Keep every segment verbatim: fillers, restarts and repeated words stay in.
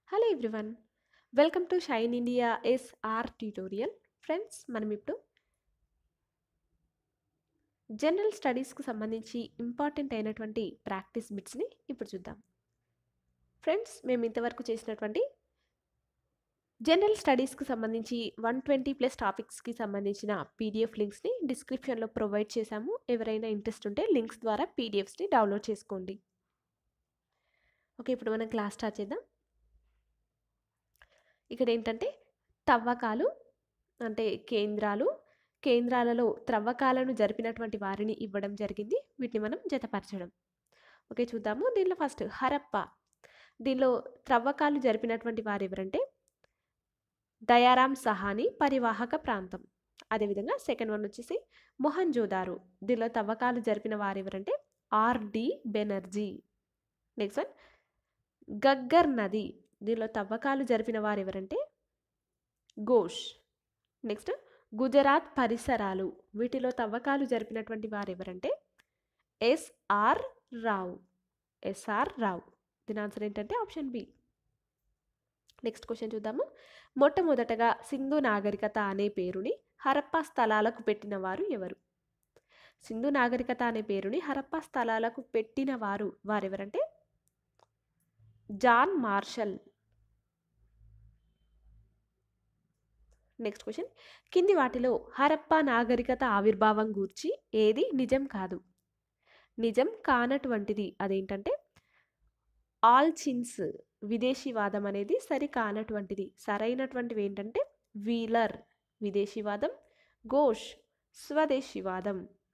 Hello everyone, welcome to Shine India SR tutorial. Friends, మనం ఇప్పుడు general స్టడీస్కి సంబంధించి important అయినటువంటి ప్రాక్టీస్ బిట్స్ని ఇప్పుడు చూద్దాం. ఫ్రెండ్స్, మేము ఇంతవరకు చేసినటువంటి జనరల్ స్టడీస్కి సంబంధించి వన్ ట్వంటీ ప్లస్ టాపిక్స్కి సంబంధించిన పీడిఎఫ్ లింక్స్ని డిస్క్రిప్షన్లో ప్రొవైడ్ చేశాము. ఎవరైనా ఇంట్రెస్ట్ ఉంటే లింక్స్ ద్వారా పీడిఎఫ్స్ని డౌన్లోడ్ చేసుకోండి. ఓకే, ఇప్పుడు మనం క్లాస్ స్టార్ట్ చేద్దాం. ఇక్కడ ఏంటంటే తవ్వకాలు అంటే కేంద్రాలు, కేంద్రాలలో త్రవ్వకాలను జరిపినటువంటి వారిని ఇవ్వడం జరిగింది. వీటిని మనం జతపరచడం. ఓకే, చూద్దాము. దీనిలో ఫస్ట్ హరప్ప. దీనిలో త్రవ్వకాలు జరిపినటువంటి వారు ఎవరంటే దయారాం సహాని, పరివాహక ప్రాంతం. అదేవిధంగా సెకండ్ వన్ వచ్చేసి మొహంజోదారో. దీనిలో తవ్వకాలు జరిపిన వారు ఎవరంటే RD Banerjee. Next one Ghaggar నది. దీనిలో తవ్వకాలు జరిపిన వారు ఎవరంటే ఘోష్. నెక్స్ట్ గుజరాత్ పరిసరాలు. వీటిలో తవ్వకాలు జరిపినటువంటి వారు ఎవరంటే ఎస్ఆర్ రావు. ఎస్ఆర్ రావు. దీని ఆన్సర్ ఏంటంటే ఆప్షన్ బి. నెక్స్ట్ క్వశ్చన్ చూద్దాము. మొట్టమొదటగా సింధు నాగరికత అనే పేరుని హరప్పా స్థలాలకు పెట్టిన వారు ఎవరు? సింధు నాగరికత అనే పేరుని హరప్పా స్థలాలకు పెట్టిన వారు వారెవరంటే జాన్ మార్షల్. నెక్స్ట్ క్వశ్చన్, కింది వాటిలో హరప్పా నాగరికత ఆవిర్భావం గూర్చి ఏది నిజం కాదు? నిజం కానటువంటిది అదేంటంటే ఆల్చిన్స్. విదేశీవాదం అనేది సరి కానటువంటిది. సరైనటువంటివి ఏంటంటే వీలర్ విదేశీవాదం, ఘోష్ స్వదేశీవాదం.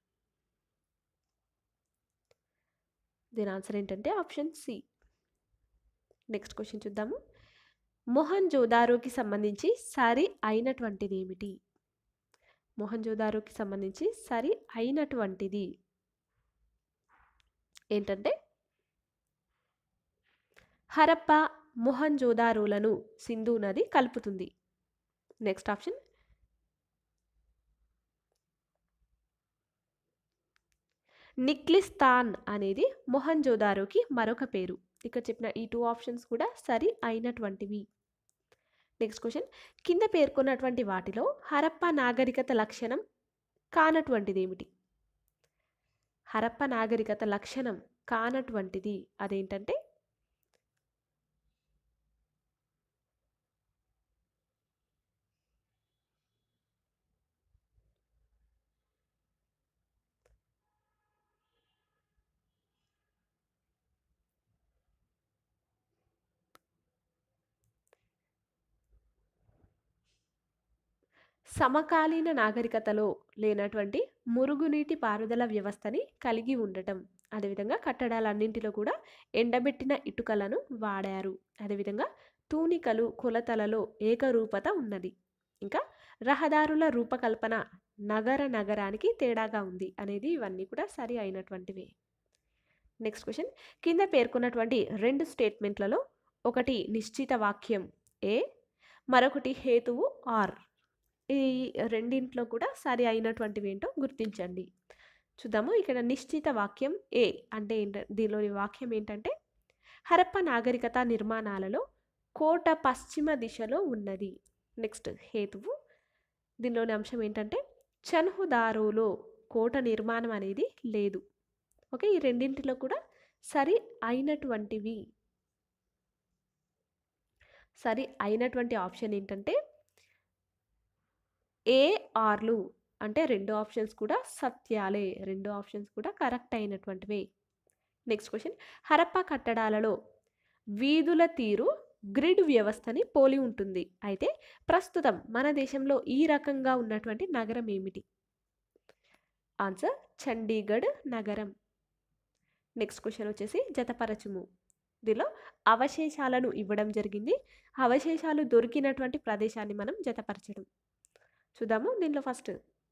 దీని ఆన్సర్ ఏంటంటే ఆప్షన్ సి. నెక్స్ట్ క్వశ్చన్ చూద్దాము. మొహంజోదారోకి సంబంధించి సరి అయినటువంటిది ఏమిటి? మొహంజోదారోకి సంబంధించి సరి అయినటువంటిది ఏంటంటే హరప్పా మొహంజోదారోలను సింధు నది కలుపుతుంది. నెక్స్ట్ ఆప్షన్ నిక్లిస్తాన్ అనేది మొహంజోదారోకి మరొక పేరు. ఇక్కడ చెప్పిన ఈ టూ ఆప్షన్స్ కూడా సరి అయినటువంటివి. నెక్స్ట్ క్వశ్చన్, కింద పేర్కొన్నటువంటి వాటిలో హరప్పా నాగరికత లక్షణం కానటువంటిది ఏమిటి? హరప్పా నాగరికత లక్షణం కానటువంటిది అదేంటంటే సమకాలీన నాగరికతలో లేనటువంటి మురుగునీటి పారుదల వ్యవస్థని కలిగి ఉండటం. అదేవిధంగా కట్టడాలన్నింటిలో కూడా ఎండబెట్టిన ఇటుకలను వాడారు. అదేవిధంగా తూనికలు కొలతలలో ఏకరూపత ఉన్నది. ఇంకా రహదారుల రూపకల్పన నగర నగరానికి తేడాగా ఉంది అనేది ఇవన్నీ కూడా సరి అయినటువంటివే. నెక్స్ట్ క్వశ్చన్, కింద పేర్కొన్నటువంటి రెండు స్టేట్మెంట్లలో ఒకటి నిశ్చిత వాక్యం ఏ, మరొకటి హేతువు ఆర్. ఈ రెండింట్లో కూడా సరి అయినటువంటివి ఏంటో గుర్తించండి. చూద్దాము. ఇక్కడ నిశ్చిత వాక్యం ఏ అంటే ఏంట దీనిలోని వాక్యం ఏంటంటే హరప్పా నాగరికత నిర్మాణాలలో కోట పశ్చిమ దిశలో ఉన్నది. నెక్స్ట్ హేతువు దీనిలోని అంశం ఏంటంటే చన్హుదారోలో కోట నిర్మాణం అనేది లేదు. ఓకే, ఈ రెండింటిలో కూడా సరి అయినటువంటివి. సరి అయినటువంటి ఆప్షన్ ఏంటంటే ఏ ఆర్లు. అంటే రెండు ఆప్షన్స్ కూడా సత్యాలే. రెండు ఆప్షన్స్ కూడా కరెక్ట్ అయినటువంటివే. నెక్స్ట్ క్వశ్చన్, హరప్పా కట్టడాలలో వీధుల తీరు గ్రిడ్ వ్యవస్థని పోలి ఉంటుంది. అయితే ప్రస్తుతం మన దేశంలో ఈ రకంగా ఉన్నటువంటి నగరం ఏమిటి? ఆన్సర్ చండీగఢ్ నగరం. నెక్స్ట్ క్వశ్చన్ వచ్చేసి జతపరచుము. దీనిలో అవశేషాలను ఇవ్వడం జరిగింది. అవశేషాలు దొరికినటువంటి ప్రదేశాన్ని మనం జతపరచడం. చూద్దాము. దీనిలో ఫస్ట్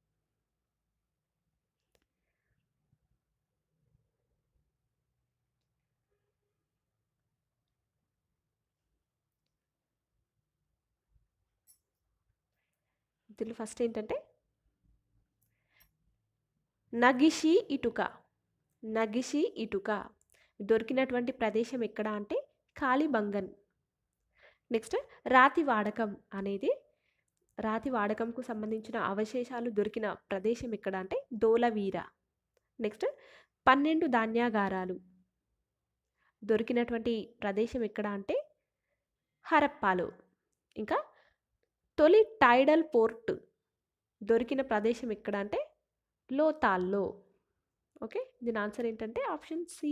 దీనిలో ఫస్ట్ ఏంటంటే నగిషి ఇటుక. నగిషి ఇటుక దొరికినటువంటి ప్రదేశం ఎక్కడ అంటే కాళీబంగన్. నెక్స్ట్ రాతి వాడకం అనేది రాతి వాడకంకు సంబంధించిన అవశేషాలు దొరికిన ప్రదేశం ఎక్కడ అంటే దోలవీర. నెక్స్ట్ పన్నెండు ధాన్యాగారాలు దొరికినటువంటి ప్రదేశం ఎక్కడ అంటే హరప్పాలో. ఇంకా తొలి టైడల్ పోర్ట్ దొరికిన ప్రదేశం ఎక్కడ అంటే లోతాల్లో. ఓకే, దీని ఆన్సర్ ఏంటంటే option C.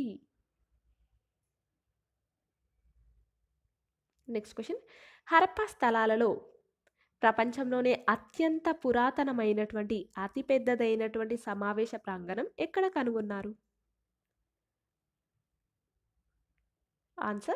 Next question, Harappa స్థలాలలో ప్రపంచంలోనే అత్యంత పురాతనమైనటువంటి అతిపెద్దదైనటువంటి సమావేశ ప్రాంగణం ఎక్కడ కనుగొన్నారు? ఆన్సర్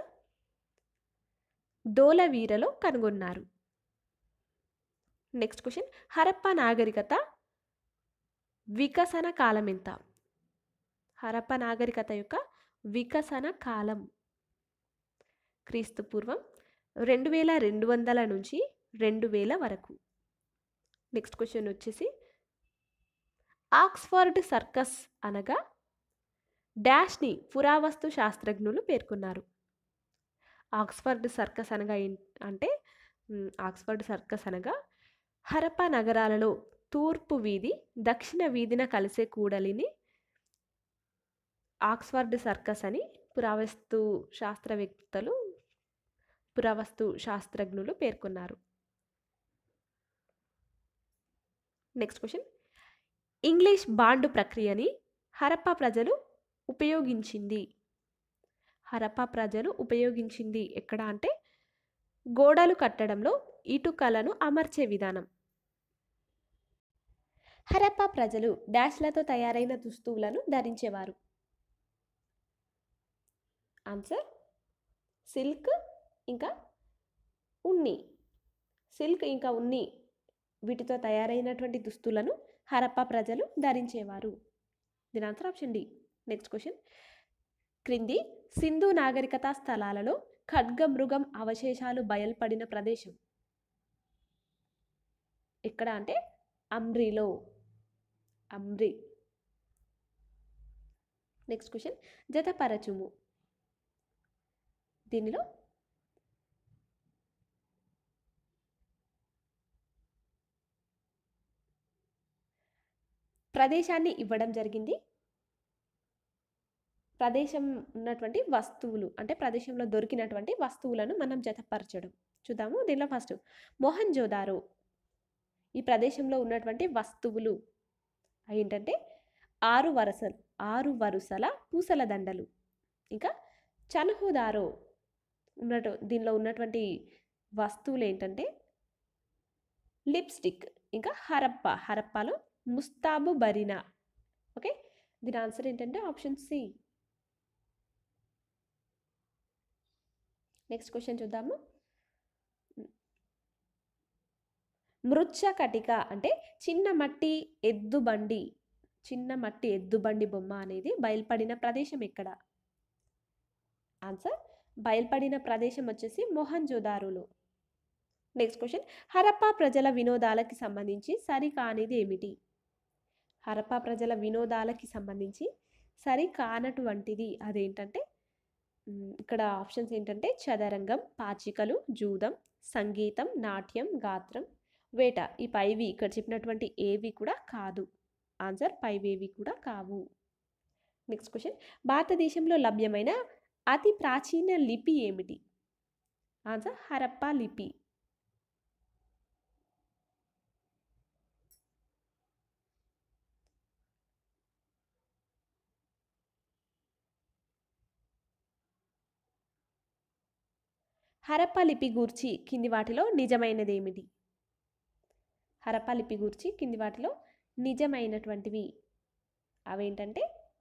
దోలవీరలో కనుగొన్నారు. నెక్స్ట్ క్వశ్చన్, హరప్పా నాగరికత వికసన కాలం ఎంత? హరప్పా నాగరికత యొక్క వికసన కాలం క్రీస్తు పూర్వం రెండు వేల రెండు వందల నుంచి రెండు వేల వరకు. నెక్స్ట్ క్వశ్చన్ వచ్చేసి, ఆక్స్ఫర్డ్ సర్కస్ అనగా డాష్ని పురావస్తు శాస్త్రజ్ఞులు పేర్కొన్నారు. ఆక్స్ఫర్డ్ సర్కస్ అనగా అంటే ఆక్స్ఫర్డ్ సర్కస్ అనగా హరప్పా నగరాలలో తూర్పు వీధి దక్షిణ వీధిన కలిసే కూడలిని ఆక్స్ఫర్డ్ సర్కస్ అని పురావస్తు శాస్త్రవేత్తలు పురావస్తు శాస్త్రజ్ఞులు పేర్కొన్నారు. నెక్స్ట్ క్వశ్చన్, ఇంగ్లీష్ బాండ్ ప్రక్రియని హరప్పా ప్రజలు ఉపయోగించింది. హరప్పా ప్రజలు ఉపయోగించింది ఎక్కడ అంటే గోడలు కట్టడంలో ఇటుకలను అమర్చే విధానం. హరప్పా ప్రజలు డాష్లతో తయారైన దుస్తువులను ధరించేవారు. ఆన్సర్ సిల్క్ ఇంకా ఉన్ని. సిల్క్ ఇంకా ఉన్ని వీటితో తయారైనటువంటి దుస్తులను హరప్పా ప్రజలు ధరించేవారు. దీని answer option D. Next question, క్రింది సింధు నాగరికత స్థలాలలో ఖడ్గమృగం అవశేషాలు బయల్పడిన ప్రదేశం ఎక్కడ అంటే అమ్రిలో. అమ్రి. Next question, జతపరచుము. దీనిలో ప్రదేశాన్ని ఇవ్వడం జరిగింది. ప్రదేశం ఉన్నటువంటి వస్తువులు అంటే ప్రదేశంలో దొరికినటువంటి వస్తువులను మనం జతపరచడం చూద్దాము. దీనిలో ఫస్ట్ మొహంజోదారో. ఈ ప్రదేశంలో ఉన్నటువంటి వస్తువులు ఏంటంటే ఆరు వరుసలు ఆరు వరుసల పూసల దండలు. ఇంకా చన్హుదారో ఉన్నట్టు దీనిలో ఉన్నటువంటి వస్తువులు ఏంటంటే లిప్స్టిక్. ఇంకా హరప్పా హరప్పాలో ముస్తాబు బరినా. ఓకే, దీని ఆన్సర్ ఏంటంటే ఆప్షన్ సి. నెక్స్ట్ క్వశ్చన్ చూద్దాము. మృచ్ఛ కటిక అంటే చిన్న మట్టి ఎద్దుబండి చిన్న మట్టి ఎద్దుబండి బొమ్మ అనేది బయల్పడిన ప్రదేశం ఎక్కడ? ఆన్సర్ బయల్పడిన ప్రదేశం వచ్చేసి మొహంజోదారోలో. నెక్స్ట్ క్వశ్చన్, హరప్పా ప్రజల వినోదాలకి సంబంధించి సరికానిది ఏమిటి? హరప్పా ప్రజల వినోదాలకి సంబంధించి సరికానటువంటిది అదేంటంటే ఇక్కడ ఆప్షన్స్ ఏంటంటే చదరంగం, పాచికలు, జూదం, సంగీతం, నాట్యం, గాత్రం, వేట. ఈ పైవి ఇక్కడ చెప్పినటువంటి ఏవి కూడా కాదు. ఆన్సర్ పైవేవి కూడా కావు. నెక్స్ట్ క్వశ్చన్, భారతదేశంలో లభ్యమైన అతి ప్రాచీన లిపి ఏమిటి? ఆన్సర్ హరప్పా లిపి. హరప్పా లిపి గూర్చి కింది వాటిలో నిజమైనది ఏమిటి? హరప్పా లిపి గూర్చి కింది వాటిలో నిజమైనటువంటివి అవేంటంటే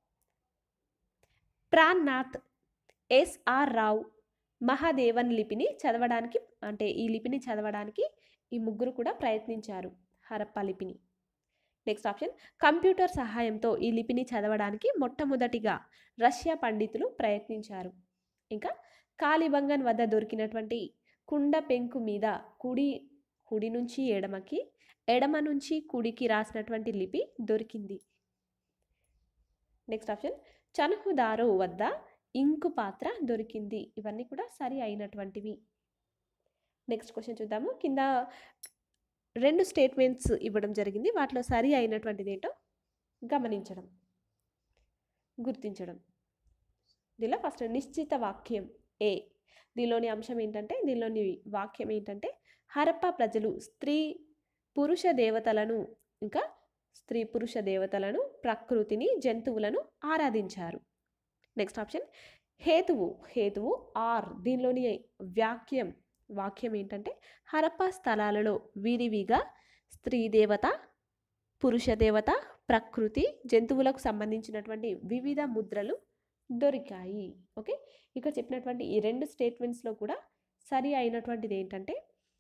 ప్రాణనాథ్, ఎస్ఆర్ రావు, మహాదేవన్ లిపిని చదవడానికి అంటే ఈ లిపిని చదవడానికి ఈ ముగ్గురు కూడా ప్రయత్నించారు హరప్పా లిపిని. నెక్స్ట్ ఆప్షన్, కంప్యూటర్ సహాయంతో ఈ లిపిని చదవడానికి మొట్టమొదటిగా రష్యా పండితులు ప్రయత్నించారు. ఇంకా కాలిబంగన్ వద్ద దొరికినటువంటి కుండ పెంకు మీద కుడి కుడి నుంచి ఎడమకి ఎడమ నుంచి కుడికి రాసినటువంటి లిపి దొరికింది. నెక్స్ట్ ఆప్షన్, చన్హుదారో వద్ద ఇంకు పాత్ర దొరికింది. ఇవన్నీ కూడా సరి అయినటువంటివి. నెక్స్ట్ క్వశ్చన్ చూద్దాము. కింద రెండు స్టేట్మెంట్స్ ఇవ్వడం జరిగింది. వాటిలో సరి అయినటువంటిది ఏంటో గమనించడం, గుర్తించడం. దీనిలో ఫస్ట్ నిశ్చిత వాక్యం ఏ. దీనిలోని అంశం ఏంటంటే, దీనిలోని వాక్యం ఏంటంటే, హరప్పా ప్రజలు స్త్రీ పురుష దేవతలను ఇంకా స్త్రీ పురుష దేవతలను, ప్రకృతిని, జంతువులను ఆరాధించారు. నెక్స్ట్ ఆప్షన్ హేతువు. హేతువు ఆర్. దీనిలోని వాక్యం వాక్యం ఏంటంటే, హరప్పా స్థలాలలో విరివిగా స్త్రీ దేవత, పురుష దేవత, ప్రకృతి, జంతువులకు సంబంధించినటువంటి వివిధ ముద్రలు దొరికాయి. ఓకే, ఇక్కడ చెప్పినటువంటి ఈ రెండు స్టేట్మెంట్స్లో కూడా సరి అయినటువంటిది ఏంటంటే,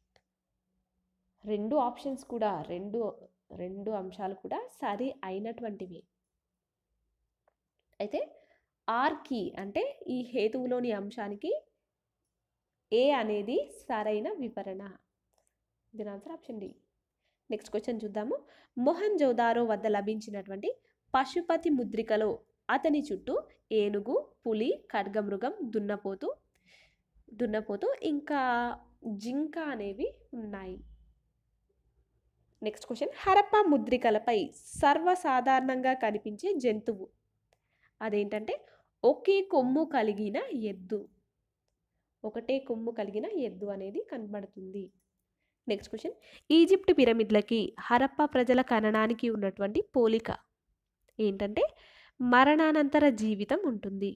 రెండు ఆప్షన్స్ కూడా రెండు రెండు అంశాలు కూడా సరి అయినటువంటివి. అయితే ఆర్కి అంటే ఈ హేతువులోని అంశానికి ఏ అనేది సరైన వివరణ. దీని answer option D. Next question చూద్దాము. మొహంజోదారో వద్ద లభించినటువంటి పశుపతి ముద్రికలో అతని చుట్టూ ఏనుగు, పులి, ఖడ్గమృగం, దున్నపోతు దున్నపోతు ఇంకా జింక అనేవి ఉన్నాయి. నెక్స్ట్ క్వశ్చన్ హరప్పా ముద్రికలపై సర్వసాధారణంగా కనిపించే జంతువు అదేంటంటే ఒకే కొమ్ము కలిగిన ఎద్దు. ఒకటే కొమ్ము కలిగిన ఎద్దు అనేది కనబడుతుంది. నెక్స్ట్ క్వశ్చన్ ఈజిప్ట్ పిరమిడ్లకి హరప్పా ప్రజల ఖననానికి ఉన్నటువంటి పోలిక ఏంటంటే మరణానంతర జీవితం ఉంటుంది.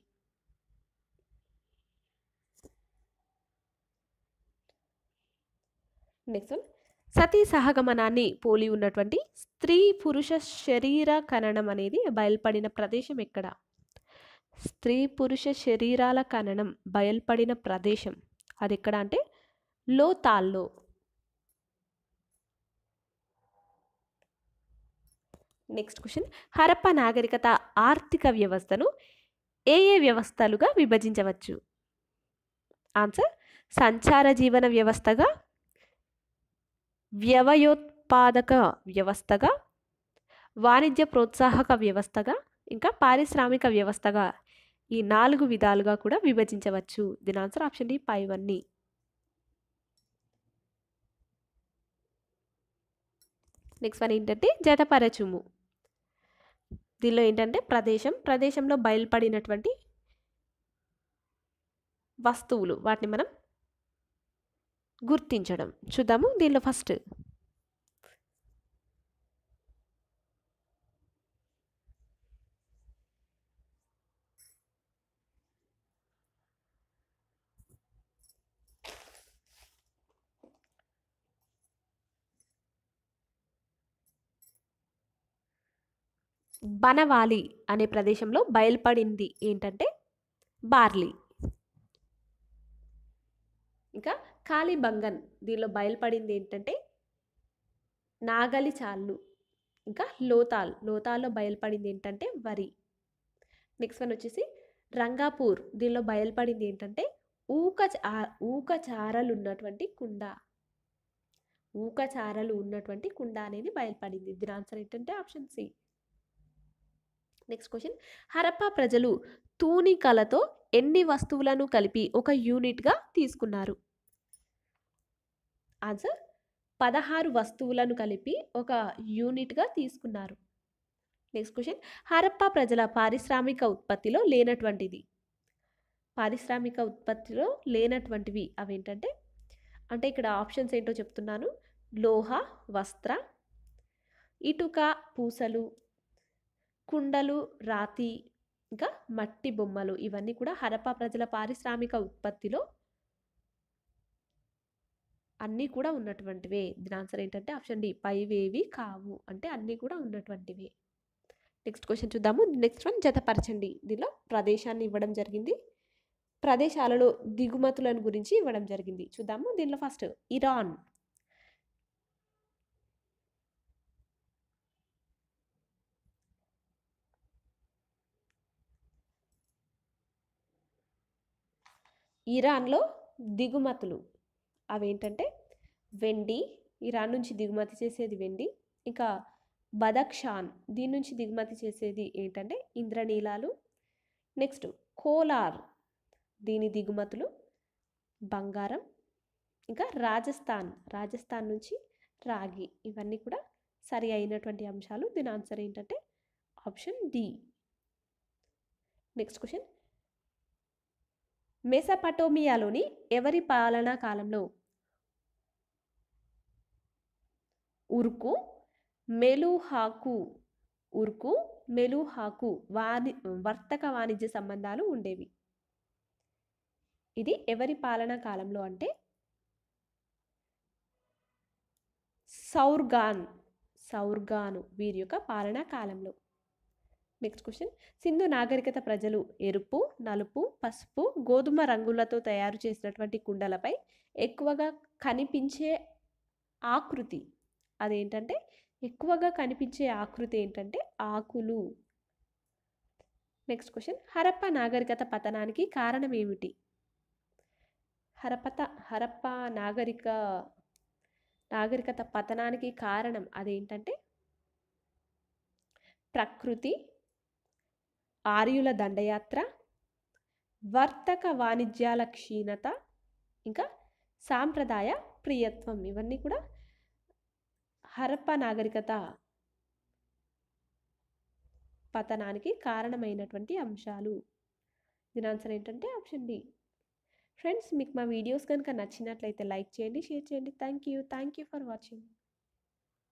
నెక్స్ట్ వన్ సతీ సహగమనాన్ని పోలి ఉన్నటువంటి స్త్రీ పురుష శరీర ఖననం అనేది బయల్పడిన ప్రదేశం ఎక్కడ? స్త్రీ పురుష శరీరాల ఖననం బయల్పడిన ప్రదేశం అది ఎక్కడ అంటే లోతాల్లో. నెక్స్ట్ క్వశ్చన్ హరప్పా నాగరికత ఆర్థిక వ్యవస్థను ఏ ఏ వ్యవస్థలుగా విభజించవచ్చు? ఆన్సర్ సంచార జీవన వ్యవస్థగా, వ్యవయోత్పాదక వ్యవస్థగా, వాణిజ్య ప్రోత్సాహక వ్యవస్థగా, ఇంకా పారిశ్రామిక వ్యవస్థగా ఈ నాలుగు విధాలుగా కూడా విభజించవచ్చు. దీని ఆన్సర్ ఆప్షన్ డి పైవన్నీ. నెక్స్ట్ వన్ ఏంటంటే జతపరచుము. దీనిలో ఏంటంటే ప్రదేశం ప్రదేశంలో బయలుపడినటువంటి వస్తువులు వాటిని మనం గుర్తించడం. చూద్దాము. దీనిలో ఫస్ట్ బనవాలి అనే ప్రదేశంలో బయలుపడింది ఏంటంటే బార్లీ. ఇంకా కాళీబంగన్ దీనిలో బయలుపడింది ఏంటంటే నాగలి చాళ్ళు. ఇంకా లోతాల్ లోతాల్లో బయలుపడింది ఏంటంటే వరి. నెక్స్ట్ వన్ వచ్చేసి రంగాపూర్ దీనిలో బయలుపడింది ఏంటంటే ఊక ఊక చారలు ఉన్నటువంటి కుండ. ఊక చారలు ఉన్నటువంటి కుండ అనేది బయలుపడింది. దీని ఆన్సర్ ఏంటంటే option C. Next question Harappa ప్రజలు తూనికలతో ఎన్ని వస్తువులను కలిపి ఒక యూనిట్గా తీసుకున్నారు? ఆన్సర్ పదహారు వస్తువులను కలిపి ఒక యూనిట్గా తీసుకున్నారు. నెక్స్ట్ క్వశ్చన్ హరప్పా ప్రజల పారిశ్రామిక ఉత్పత్తిలో లేనటువంటిది. పారిశ్రామిక ఉత్పత్తిలో లేనటువంటివి అవేంటంటే అంటే ఇక్కడ ఆప్షన్స్ ఏంటో చెప్తున్నాను. లోహ, వస్త్ర, ఇటుక, పూసలు, కుండలు, రాతి, ఇంకా మట్టి బొమ్మలు ఇవన్నీ కూడా హరప్పా ప్రజల పారిశ్రామిక ఉత్పత్తిలో అన్నీ కూడా ఉన్నటువంటివే. దీని ఆన్సర్ ఏంటంటే ఆప్షన్ డి పైవేవి కావు అంటే అన్నీ కూడా ఉన్నటువంటివే. నెక్స్ట్ క్వశ్చన్ చూద్దాము. నెక్స్ట్ వన్ జతపరచండి. దీనిలో ప్రదేశాన్ని ఇవ్వడం జరిగింది, ప్రదేశాలలో దిగుమతులను గురించి ఇవ్వడం జరిగింది. చూద్దాము. దీనిలో ఫస్ట్ ఇరాన్. ఇరాన్లో దిగుమతులు అవేంటంటే వెండి, ఇరాన్ నుంచి దిగుమతి చేసేది వెండి. ఇంకా బదక్షాన్ దీని నుంచి దిగుమతి చేసేది ఏంటంటే ఇంద్రనీలాలు. నెక్స్ట్ కోలార్ దీని దిగుమతులు బంగారం. ఇంకా రాజస్థాన్, రాజస్థాన్ నుంచి రాగి. ఇవన్నీ కూడా సరి అయినటువంటి అంశాలు. దీని ఆన్సర్ ఏంటంటే ఆప్షన్ డి. నెక్స్ట్ క్వశ్చన్, మెసపటోమియాలోని ఎవరి పాలనా కాలంలో ఉర్కు మెలుహాకు ఉర్కు మెలుహాకు వాణి వర్తక వాణిజ్య సంబంధాలు ఉండేవి? ఇది ఎవరి పాలనా కాలంలో అంటే సౌర్గాన్ సౌర్గాను వీరి యొక్క పాలనా కాలంలో. నెక్స్ట్ క్వశ్చన్, సింధు నాగరికత ప్రజలు ఎరుపు, నలుపు, పసుపు, గోధుమ రంగులతో తయారు చేసినటువంటి కుండలపై ఎక్కువగా కనిపించే ఆకృతి అదేంటంటే ఎక్కువగా కనిపించే ఆకృతి ఏంటంటే ఆకులు. నెక్స్ట్ క్వశ్చన్, హరప్ప నాగరికత పతనానికి కారణం ఏమిటి? హరపత హరప్ప నాగరిక నాగరికత పతనానికి కారణం అదేంటంటే ప్రకృతి, ఆర్యుల దండయాత్ర, వర్తక వాణిజ్యాల క్షీణత, ఇంకా సాంప్రదాయ ప్రియత్వం. ఇవన్నీ కూడా హరప్ప నాగరికత పతనానికి కారణమైనటువంటి అంశాలు. దీని ఆన్సర్ ఏంటంటే ఆప్షన్ డి. ఫ్రెండ్స్, మీకు మా వీడియోస్ కనుక నచ్చినట్లయితే లైక్ చేయండి, షేర్ చేయండి. Thank you thank you for watching.